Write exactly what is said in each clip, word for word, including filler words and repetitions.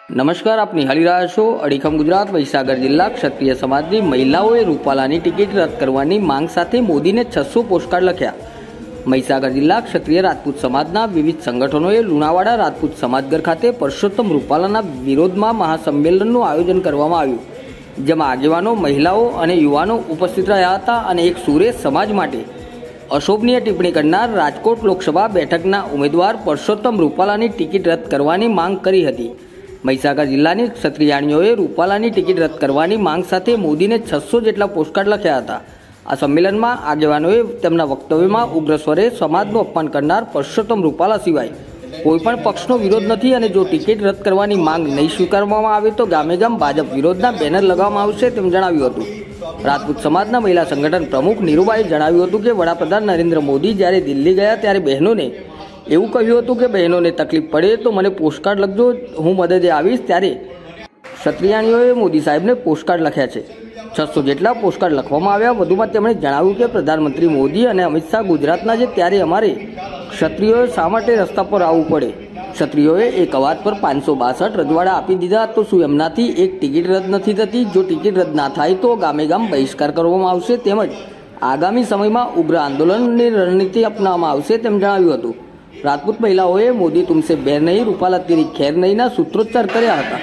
નમસ્કાર, આપ નિહાળી રહ્યા છો અડીખમ ગુજરાત। મહીસાગર જિલ્લા ક્ષત્રિય સમાજની મહિલાઓએ રૂપાલાની ટિકિટ રદ કરવાની માંગ સાથે મોદીને છસો પોસ્ટકાર્ડ લખ્યા। મહીસાગર જિલ્લા ક્ષત્રિય રાજપૂત સમાજના વિવિધ સંગઠનોએ લુણાવાડા રાજપૂત સમાજઘર ખાતે પરસોત્તમ રૂપાલાના વિરોધમાં મહાસંમેલનનું આયોજન કરવામાં આવ્યું, જેમાં આગેવાનો, મહિલાઓ અને યુવાનો ઉપસ્થિત રહ્યા હતા અને એક સુરે સમાજ માટે અશોભનીય ટિપ્પણી કરનાર રાજકોટ લોકસભા બેઠકના ઉમેદવાર પરસોત્તમ રૂપાલાની ટિકિટ રદ કરવાની માંગ કરી હતી। મહીસાગર જિલ્લાની ક્ષત્રિયાણીઓએ રૂપાલાની ટિકિટ રદ કરવાની માંગ સાથે મોદીને છસો જેટલા પોસ્ટકાર્ડ લખ્યા હતા। આ સંમેલનમાં આગેવાનોએ તેમના વક્તવ્યમાં ઉગ્ર સ્વરે સમાજનું અપમાન કરનાર પરસોત્તમ રૂપાલા સિવાય કોઈપણ પક્ષનો વિરોધ નથી અને જો ટિકિટ રદ કરવાની માંગ નહીં સ્વીકારવામાં આવે તો ગામે ગામ ભાજપ વિરોધના બેનર લગાવવામાં આવશે તેમ જણાવ્યું હતું। રાજપૂત સમાજના મહિલા સંગઠન પ્રમુખ નીરુબાએ જણાવ્યું હતું કે વડાપ્રધાન નરેન્દ્ર મોદી જ્યારે દિલ્હી ગયા ત્યારે બહેનોને એવું કહ્યું હતું કે બહેનોને તકલીફ પડે તો મને પોસ્ટકાર્ડ લખજો, હું મદદે આવીશ। ત્યારે ક્ષત્રિયાણીઓએ મોદી સાહેબને પોસ્ટકાર્ડ લખ્યા છે। છસો જેટલા પોસ્ટકાર્ડ લખવામાં આવ્યા। વધુમાં તેમણે જણાવ્યું કે પ્રધાનમંત્રી મોદી અને અમિત શાહ ગુજરાતના છે, ત્યારે અમારે ક્ષત્રિયોએ શા માટે રસ્તા પર આવવું પડે? ક્ષત્રિયોએ એક અવાજ પર પાંચસો બાસઠ રજવાડા આપી દીધા, તો શું એમનાથી એક ટિકિટ રદ નથી થતી? જો ટિકિટ રદ ના થાય તો ગામે ગામ બહિષ્કાર કરવામાં આવશે, તેમજ આગામી સમયમાં ઉગ્ર આંદોલનની રણનીતિ અપનાવવામાં આવશે તેમ જણાવ્યું હતું। રાજપૂત મહિલાઓએ મોદી તુમસે બેર નહીં, રૂપાલા તેરી ખેર નહીંના સૂત્રોચ્ચાર કર્યા હતા।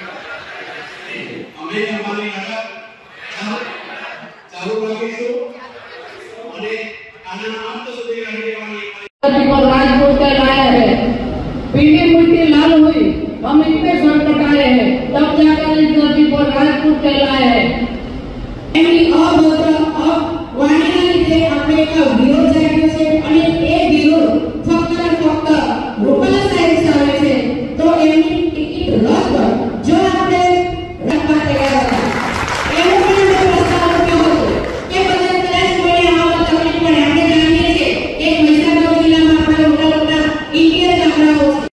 राजपूत का लाया है, पीली मिट्टी लाल हुई, हम इतने संकट आए हैं, तब जाकर इस धरती पर राजपूत कहलाए हैं। એની અભદ્ર વાણીના લીધે આપણે એક વિરોધ જાગ્યો છે અને એ વિરોધ ફક્ત ને ફક્ત રૂપાલા સાહેબ સામે છે, તો એમની ટિકિટ રદ જો આપણે રદવા તૈયાર હતા। એવું પણ આપણે પ્રસ્તાવ મૂક્યો હતો કે બધા કદાચ કોઈને આવા તકલીફ પડે। આપણે જાણીએ છીએ કે મહીસાગર જિલ્લામાં આપણા મોટા મોટા ઇન્ડિયન ગામડાઓ છે।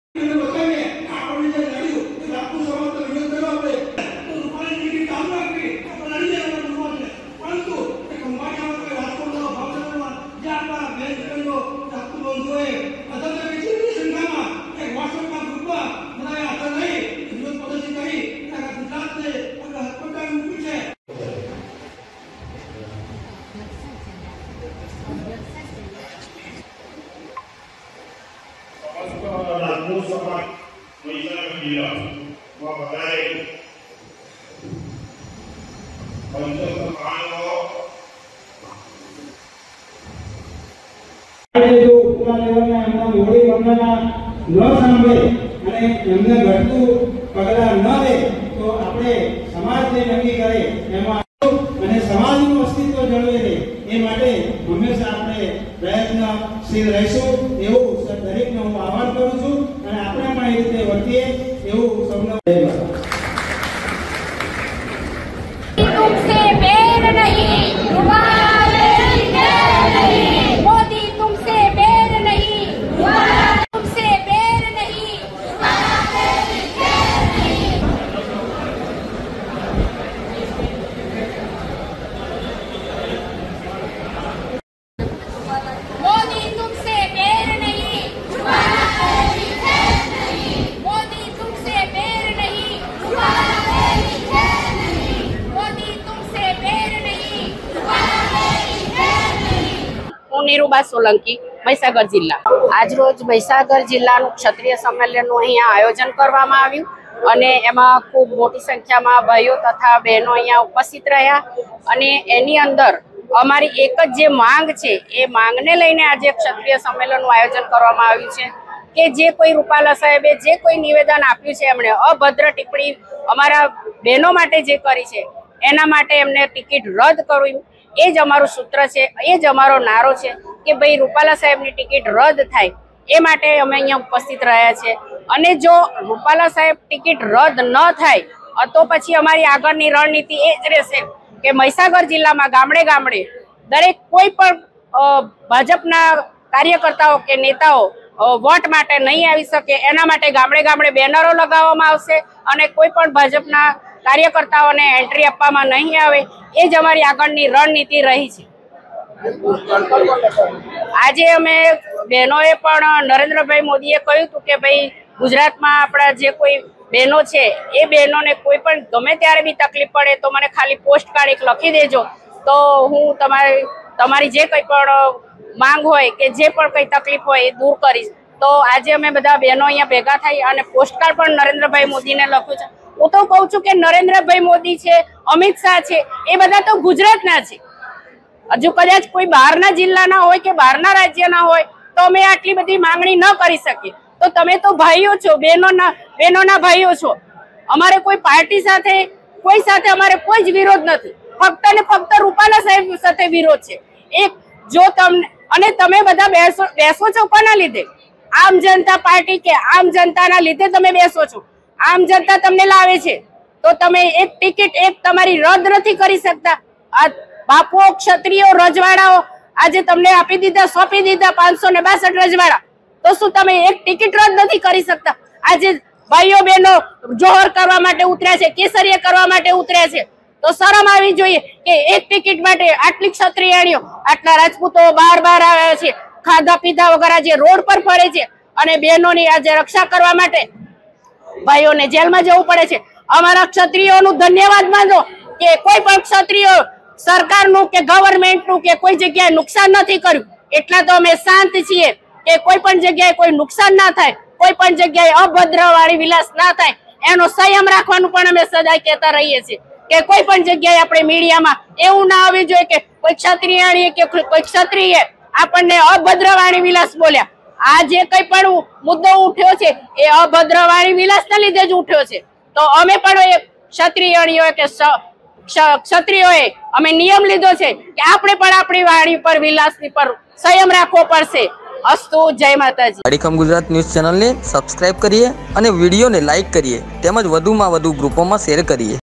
રાજપૂત સમાજ મહીસાગર જિલ્લામાં બધાએ પંચોતેર કાળનો જો ઉપલા લેવલના એમના મોડી વંદના ન સાંભળે અને એમને ઘટતું પગલાં ન લે તો આપણે સમાજને નક્કી કરે એમાં અને સમાજનું અસ્તિત્વ જળવે રહે એ માટે હંમેશા આપણે પ્રયત્નશીલ રહીશું એવું દરેકને હું આહ્વાન કરું છું અને આપણે પણ એ રીતે વર્તીએ એવું સૌને तुमसे बैर नहीं, मोदी तुमसे बैर नहीं, तुमसे बैर नहीं। मोदी तुमसे बैर नहीं, मोदी तुमसे बैर नहीं, मोदी तुमसे बैर नहीं। હું નીરુબા સોલંકી, મહીસાગર જિલ્લા। આજરોજ મહીસાગર જિલ્લાનું ક્ષત્રિય સંમેલનનું અહીંયા આયોજન કરવામાં આવ્યું અને એમાં ખૂબ મોટી સંખ્યામાં ભાઈઓ તથા બહેનો અહીંયા ઉપસ્થિત રહ્યા અને એની અંદર અમારી એક જ જે માંગ છે એ માંગને લઈને આજે ક્ષત્રિય સંમેલનનું આયોજન કરવામાં આવ્યું છે કે જે કોઈ રૂપાલા સાહેબે જે કોઈ નિવેદન આપ્યું છે, એમણે અભદ્ર ટિપ્પણી અમારા બહેનો માટે જે કરી છે એના માટે એમને ટિકિટ રદ કરવી એ જ અમારું સૂત્ર છે, એ જ અમારો નારો છે કે ભાઈ રૂપાલા સાહેબની ટિકિટ રદ થાય એ માટે અમે અહીંયા ઉપસ્થિત રહ્યા છે। અને જો રૂપાલા સાહેબ ટિકિટ રદ ન થાય તો પછી અમારી આગળની રણનીતિ એ જ રહેશે કે મહીસાગર જિલ્લામાં ગામડે ગામડે દરેક કોઈ પણ ભાજપના કાર્યકર્તાઓ કે નેતાઓ વોટ માટે નહીં આવી શકે એના માટે ગામડે ગામડે બેનરો લગાવવામાં આવશે અને કોઈ પણ ભાજપના કાર્યકર્તાઓને એન્ટ્રી આપવામાં નહીં આવે એ જ અમારી આગળની રણનીતિ રહી છે। આજે અમે બહેનોએ પણ નરેન્દ્રભાઈ મોદીએ કહ્યું હતું કે ભાઈ ગુજરાતમાં આપણા જે કોઈ બહેનો છે એ બહેનોને કોઈ પણ ગમે ત્યારે બી તકલીફ પડે તો મને ખાલી પોસ્ટ કાર્ડ એક લખી દેજો, તો હું તમારી તમારી જે કંઈ પણ માંગ હોય કે જે પણ કંઈ તકલીફ હોય એ દૂર કરીશ. તો આજે અમે બધા બહેનો અહીંયા ભેગા થઈ અને પોસ્ટકાર્ડ પણ નરેન્દ્રભાઈ મોદીને લખ્યું છે. હું તો કહું છું કે નરેન્દ્રભાઈ મોદી છે, અમિત શાહ છે, એ બધા તો ગુજરાતના છે. હજુ કદાચ કોઈ બહારના જિલ્લાના હોય કે બહારના રાજ્યના હોય તો અમે આટલી બધી માંગણી ન કરી શકીએ. તો તમે તો ભાઈઓ છો, બહેનોના બહેનોના ભાઈઓ છો. અમારે કોઈ પાર્ટી સાથે કોઈ સાથે અમારે કોઈ જ વિરોધ નથી, ફક્ત ને ફક્ત રૂપાલા સાહેબ સાથે વિરોધ છે. એક જો તમને અને તમે બધા બેસો બેસો છો કોના લીધે? આમ જનતા પાર્ટી કે આમ જનતાના લીધે તમે બેસો છો. આમ જનતા તમને લાવે છે તો તમે એક ટિકિટ એક તમારી રદ નથી કરી શકતા. આ બાપુ ક્ષત્રિયો રજવાડાઓ આજે તમને આપી દીધા, સોંપી દીધા પાંચસો ને બાસઠ રજવાડા, તો શું તમે એક ટિકિટ રદ નથી કરી શકતા? આજે ભાઈઓ બહેનો જોહર કરવા માટે ઉતર્યા છે, કેસરીય કરવા માટે ઉતર્યા છે, તો શરમ આવી જોઈએ કે એક ટિકિટ માટે આટલી ક્ષત્રિયાણીઓ, આટલા રાજપૂતો બાર બાર આવ્યા છે, ખાધા પીધા વગર આજે રોડ પર ફરે છે અને બહેનોની આજે રક્ષા કરવા માટે ભાઈઓને જેલમાં જવું પડે છે. અમારા ક્ષત્રિયોનું ધન્યવાદ માનો કે કોઈ પણ ક્ષત્રિયો સરકારનું કે ગવર્મેન્ટનું કે કોઈ જગ્યાએ નુકસાન નથી કર્યું. એટલા તો અમે શાંત છીએ કે કોઈ પણ જગ્યાએ કોઈ નુકસાન ના થાય, કોઈ પણ જગ્યાએ અભદ્ર વાળી વિલાસ ના થાય, એનો સંયમ રાખવાનું પણ અમે સદાય કહેતા રહીએ છીએ કે કોઈ પણ જગ્યાએ આપણે મીડિયામાં એવું ના આવવું જોઈએ કે કોઈ ક્ષત્રિયાણીએ કે કોઈ ક્ષત્રિયે આપણને અભદ્ર વાણી વિલાસ બોલ્યા. આ જે કઈ પણ મુદ્દો ઉઠ્યો છે એ અભદ્ર વાણી વિલાસના લીધે જ ઉઠ્યો છે. તો અમે પણ એ ક્ષત્રિયાણીઓ કે ક્ષત્રિયોએ અમે નિયમ લીધો છે કે આપણે પણ આપણી વાણી પર વિલાસની પર સંયમ રાખવો પડશે. અસ્તુ, જય માતાજી. અડીખમ ગુજરાત ન્યૂઝ ચેનલને સબસ્ક્રાઇબ કરીએ અને વિડીયોને લાઇક કરીએ તેમજ વધુમાં વધુ ગ્રુપોમાં શેર કરીએ.